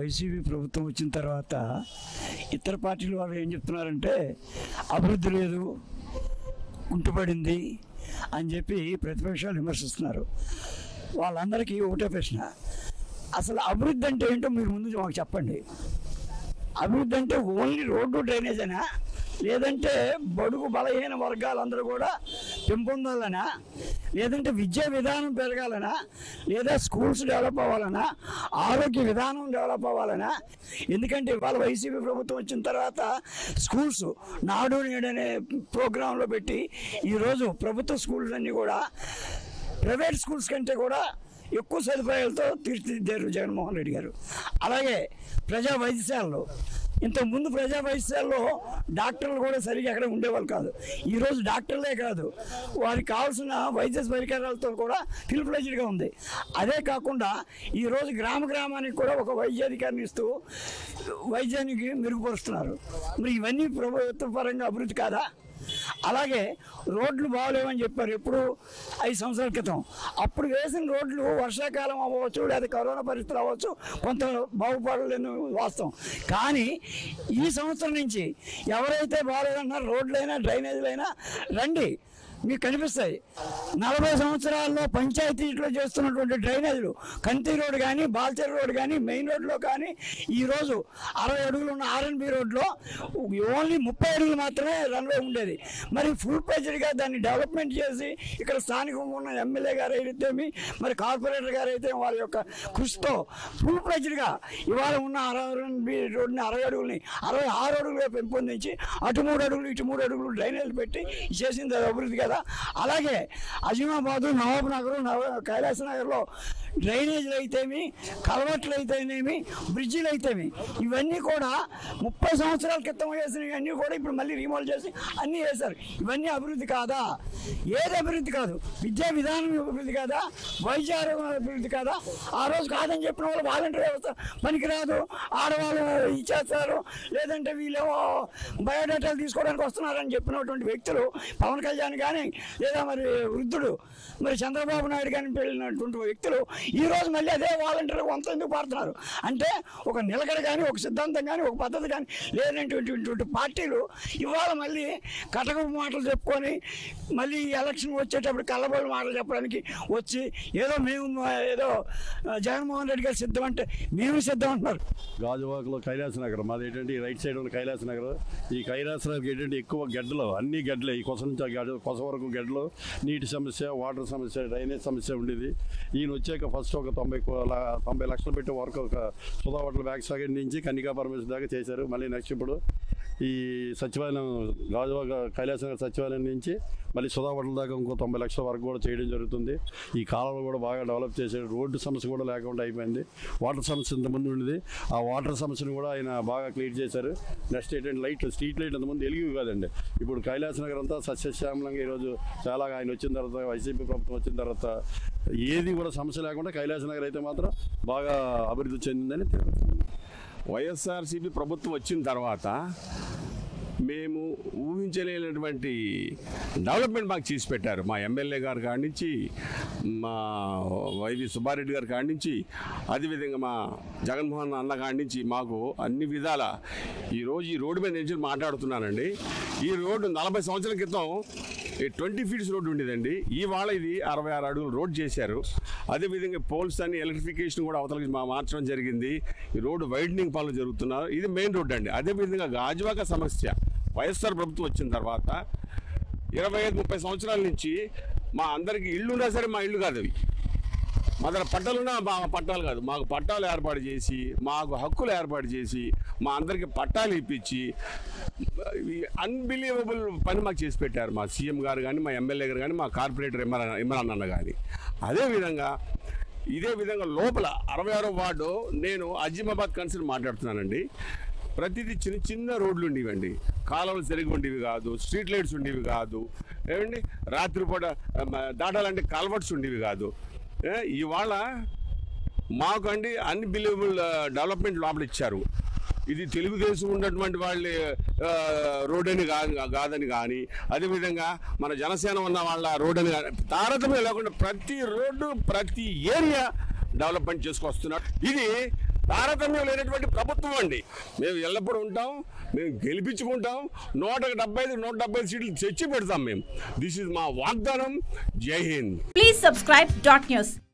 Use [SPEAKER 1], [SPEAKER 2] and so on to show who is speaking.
[SPEAKER 1] YCP ప్రభుత్వం వచ్చిన తర్వాత ఇతర పార్టీల వాళ్ళు ఏం చెప్తున్నారంటే అభివృద్ధి లేదు, కుంటుపడింది అని చెప్పి ప్రతిపక్షాలు విమర్శిస్తున్నారు. వాళ్ళందరికీ ఒకటే ప్రశ్న, అసలు అభివృద్ధి అంటే ఏంటో మీరు ముందు మాకు చెప్పండి. అభివృద్ధి అంటే ఓన్లీ రోడ్డు డ్రైనేజేనా, లేదంటే బడుగు బలహీన వర్గాలందరూ కూడా పెంపొందాలనా, లేదంటే విద్యా విధానం పెరగాలనా, లేదా స్కూల్స్ డెవలప్ అవ్వాలనా, ఆరోగ్య విధానం డెవలప్ అవ్వాలనా? ఎందుకంటే ఇవాళ వైసీపీ ప్రభుత్వం వచ్చిన తర్వాత స్కూల్స్ నాడు నేడు అనే ప్రోగ్రాంలో పెట్టి ఈరోజు ప్రభుత్వ స్కూల్స్ అన్నీ కూడా ప్రైవేట్ స్కూల్స్ కంటే కూడా ఎక్కువ సదుపాయాలతో తీర్చిదిద్దారు జగన్మోహన్ రెడ్డి గారు. అలాగే ప్రజా వైద్యశాలలో, ఇంతకుముందు ప్రజా వైద్యశాలలో డాక్టర్లు కూడా సరిగ్గా అక్కడ ఉండేవాళ్ళు కాదు. ఈరోజు డాక్టర్లే కాదు, వారికి కావాల్సిన వైద్య పరికరాలతో కూడా ఫిల్ఫ్లెజ్డ్గా ఉంది. అదే కాకుండా ఈరోజు గ్రామానికి కూడా ఒక వైద్యాధికారిని ఇస్తూ వైద్యానికి మెరుగుపరుస్తున్నారు. మరి ఇవన్నీ ప్రభుత్వ పరంగా అభివృద్ధి కాదా? అలాగే రోడ్లు బాగోలేవని చెప్పారు ఎప్పుడు 5 సంవత్సరాల క్రితం. అప్పుడు వేసిన రోడ్లు వర్షాకాలం అవ్వచ్చు, లేదా కరోనా పరిస్థితులు అవ్వచ్చు, కొంత బాగుపడలేని వాస్తవం. కానీ ఈ సంవత్సరం నుంచి ఎవరైతే బాగలేదన్నారో రోడ్లైనా డ్రైనేజీలైనా రండి, మీకు కనిపిస్తాయి. 40 సంవత్సరాల్లో పంచాయతీలో చేస్తున్నటువంటి డ్రైనేజీలు, కంతి రోడ్డు కానీ, బాల్చర్ రోడ్డు కానీ, మెయిన్ రోడ్లో కానీ ఈరోజు 60 అడుగులు ఉన్న ఆర్ఎన్బి రోడ్లో ఓన్లీ 30 అడుగులు మాత్రమే రన్వే ఉండేది. మరి ఫుల్ ప్లేజ్డ్గా దాన్ని డెవలప్మెంట్ చేసి ఇక్కడ స్థానికంగా ఉన్న ఎమ్మెల్యే గారు అయితేమి, మరి కార్పొరేటర్ గారు అయితే వారి యొక్క కృషితో ఫుల్ ప్లేజ్డ్గా ఇవాళ ఉన్న ఆర్ఎన్బి రోడ్ని 60 అడుగులని 66 అడుగులుగా పెంపొందించి అటు 3 అడుగులు ఇటు 3 అడుగులు డ్రైనేజీలు పెట్టి చేసింది అభివృద్ధి కదా. అలాగే అజీమాబాదు, నవాబ్ నగర్, కైలాస నగర్లో డ్రైనేజీలు అయితేమి, కలవట్లు అయితేనేమి, బ్రిడ్జిలు అయితేమి, ఇవన్నీ కూడా 30 సంవత్సరాల క్రితం వేసినవి అన్నీ కూడా ఇప్పుడు మళ్ళీ రీమోడల్ చేసి అన్నీ వేశారు. ఇవన్నీ అభివృద్ధి కాదా? ఏది అభివృద్ధి కాదు? విద్యా విధానం అభివృద్ధి కాదా? వైద్య అభివృద్ధి కాదా? ఆ రోజు కాదని చెప్పిన వాళ్ళు వాలంటీర్ వ్యవస్థ పనికిరాదు, ఆడవాళ్ళు ఇచ్చేస్తారు, లేదంటే వీళ్ళేమో బయోడేటాలు తీసుకోవడానికి వస్తున్నారని చెప్పినటువంటి వ్యక్తులు పవన్ కళ్యాణ్ కానీ, లేదా మరి వృద్ధుడు మరి చంద్రబాబు నాయుడు కానీ వెళ్ళినటువంటి వ్యక్తులు ఈరోజు మళ్ళీ అదే వాలంటీర్ వంత ఎందుకు పాడుతున్నారు అంటే, ఒక నిలకడ కానీ, ఒక సిద్ధాంతం కానీ, ఒక పద్ధతి కానీ లేనటువంటి పార్టీలు ఇవాళ మళ్ళీ కటక మాటలు చెప్పుకొని మళ్ళీ ఎలక్షన్ వచ్చేటప్పుడు కళ్ళబోలు మాటలు చెప్పడానికి వచ్చి ఏదో జగన్మోహన్ రెడ్డి గారు సిద్ధం అంటే మేము సిద్ధం అంటున్నారు.
[SPEAKER 2] గాజువాకలో కైలాస నగర్ మాది ఏంటంటే రైట్ సైడ్ ఉన్న కైలాస నగర్. ఈ కైలాస నగర్కి ఏంటంటే ఎక్కువ గడ్డలు, అన్ని గడ్డలే, ఈ కొస నుంచి కొస వరకు గడ్డలు, నీటి సమస్య, వాటర్ సమస్య, డ్రైనేజ్ సమస్య ఉండేది. ఈయన వచ్చాక ఫస్ట్ ఒక 90 లక్షలు పెట్టి వరకు ఒక సుధా హోటల్ బ్యాక్ సైడ్ నుంచి కన్నికా పరమేశ్వర్ దాకా చేశారు. మళ్ళీ నెక్స్ట్ ఇప్పుడు ఈ సచివాలయం గాజువాక కైలాస నగర్ సచివాలయం నుంచి మళ్ళీ సుధా హోటల్ దాకా ఇంకో 90 లక్షల వరకు కూడా చేయడం జరుగుతుంది. ఈ కాలంలో కూడా బాగా డెవలప్ చేశారు. రోడ్డు సమస్య కూడా లేకుండా అయిపోయింది. వాటర్ సమస్య ఇంతకుముందు ఉండేది, ఆ వాటర్ సమస్యను కూడా ఆయన బాగా క్లియర్ చేశారు. నెక్స్ట్ ఏంటంటే స్ట్రీట్ లైట్ అంతకుముందు వెలిగి కాదండి, ఇప్పుడు కైలాస నగర్ అంతా సస్యశ్యామలంగా ఈరోజు చాలా ఆయన వచ్చిన తర్వాత, వైసీపీ ప్రభుత్వం వచ్చిన తర్వాత ఏది కూడా సమస్య లేకుండా కైలాస నగర్ అయితే మాత్రం బాగా అభివృద్ధి చెందిందని తెలుస్తుంది.
[SPEAKER 3] వైఎస్ఆర్సీపీ ప్రభుత్వం వచ్చిన తర్వాత మేము ఊహించలేనటువంటి డెవలప్మెంట్ మాకు చేసి పెట్టారు. మా ఎమ్మెల్యే గారు కాడి నుంచి, మా వైవి సుబ్బారెడ్డి గారి కాడి నుంచి, అదేవిధంగా మా జగన్మోహన్ అన్న కాడి నుంచి మాకు అన్ని విధాల ఈరోజు ఈ రోడ్డు మీద నుంచి మాట్లాడుతున్నానండి. ఈ రోడ్డు 40 సంవత్సరాల క్రితం 20 ఫీట్స్ రోడ్డు ఉండేదండి. ఇవాళ ఇది 66 అడుగులు రోడ్ చేశారు. అదేవిధంగా పోల్స్ అన్ని ఎలక్ట్రిఫికేషన్ కూడా అవతలకి మార్చడం జరిగింది. ఈ రోడ్డు వైడనింగ్ పనులు జరుగుతున్నారు. ఇది మెయిన్ రోడ్డు అండి. అదేవిధంగా గాజువాక సమస్య వైఎస్ఆర్ ప్రభుత్వం వచ్చిన తర్వాత 25-30 సంవత్సరాల నుంచి మా అందరికీ ఇళ్ళు ఉన్నా సరే మా ఇళ్ళు కాదు అవి, మా దగ్గర పట్టాలున్నా మా పట్టాలు కాదు, మాకు పట్టాలు ఏర్పాటు చేసి, మాకు హక్కులు ఏర్పాటు చేసి, మా అందరికీ పట్టాలు ఇప్పించి అన్బిలీవబుల్ పని మాకు చేసి పెట్టారు మా సీఎం గారు కానీ, మా ఎమ్మెల్యే గారు కానీ, మా కార్పొరేటర్ ఇమ్రాన్ అన్న కానీ. ఇదే విధంగా లోపల 66వ వార్డు నేను అజీమాబాద్ కన్సర్న్ మాట్లాడుతున్నానండి. ప్రతిదీ చిన్న చిన్న రోడ్లు ఉండేవండి, కాలువలు సరిగ్గా ఉండేవి కాదు, స్ట్రీట్ లైట్స్ ఉండేవి కాదు, ఏమండి రాత్రిపూట దాటాలంటే కల్వర్ట్స్ ఉండేవి కాదు. ఇవాళ మాకు అండి అన్బిలీవబుల్ డెవలప్మెంట్ లోపల ఇచ్చారు. ఇది తెలుగుదేశం ఉన్నటువంటి వాళ్ళ రోడ్ అని కాదని కానీ, అదేవిధంగా మన జనసేన ఉన్న వాళ్ళ రోడ్ అని కానీ తారతమ్యం లేకుండా ప్రతి రోడ్డు, ప్రతి ఏరియా డెవలప్మెంట్ చేసుకొస్తున్నారు. ఇది తారతమ్యం లేనటువంటి ప్రభుత్వం అండి. మేము ఎల్లప్పుడూ ఉంటాం, మేము గెలిపించుకుంటాం, 175 సీట్లు తెచ్చి పెడతాం మేము. దిస్ ఇస్ మా వాగ్దానం. జై హింద్.
[SPEAKER 4] Please subscribe .news.